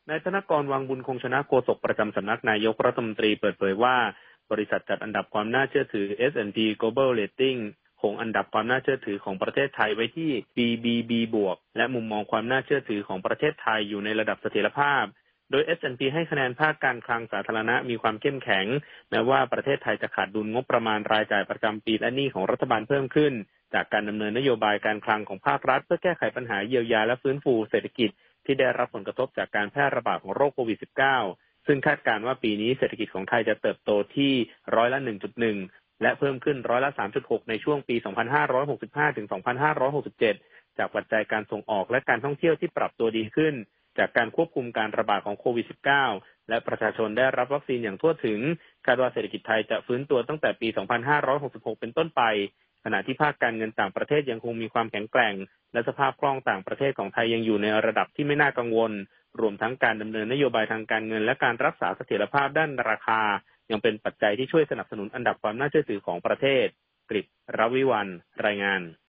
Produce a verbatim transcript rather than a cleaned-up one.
นายธนกร วังบุญคงชนะโฆษกประจำสำนักนายกรัฐมนตรีเปิดเผยว่าบริษัทจัดอันดับความน่าเชื่อถือ เอส แอนด์ พี Global Rating คงอันดับความน่าเชื่อถือของประเทศไทยไว้ที่ บี บี บี บวกและมุมมองความน่าเชื่อถือของประเทศไทยอยู่ในระดับเสถียรภาพโดย เอส แอนด์ พี ให้คะแนนภาคการคลังสาธารณะมีความเข้มแข็งแม้ว่าประเทศไทยจะขาดดุลงบประมาณรายจ่ายประจำปีและหนี้ของรัฐบาลเพิ่มขึ้นจากการดำเนินนโยบายการคลังของภาครัฐเพื่อแก้ไขปัญหาเยียวยาและฟื้นฟูเศรษฐกิจที่ได้รับผลกระทบจากการแพร่ระบาดของโรคโควิด สิบเก้า ซึ่งคาดการณ์ว่าปีนี้เศรษฐกิจของไทยจะเติบโตที่ร้อยละ หนึ่งจุดหนึ่ง และเพิ่มขึ้นร้อยละ สามจุดหก ในช่วงปี สองพันห้าร้อยหกสิบห้า ถึง สองพันห้าร้อยหกสิบเจ็ด จากปัจจัยการส่งออกและการท่องเที่ยวที่ปรับตัวดีขึ้นจากการควบคุมการระบาดของโควิด สิบเก้า และประชาชนได้รับวัคซีนอย่างทั่วถึงคาดว่าเศรษฐกิจไทยจะฟื้นตัวตั้งแต่ปี สองพันห้าร้อยหกสิบหก เป็นต้นไปขณะที่ภาคการเงินต่างประเทศยังคงมีความแข็งแกร่งและสภาพคล่องต่างประเทศของไทยยังอยู่ในระดับที่ไม่น่ากังวลรวมทั้งการดำเนินนโยบายทางการเงินและการรักษาเสถียรภาพด้านราคายังเป็นปัจจัยที่ช่วยสนับสนุนอันดับความน่าเชื่อถือของประเทศกฤษ รวิวัลย์รายงาน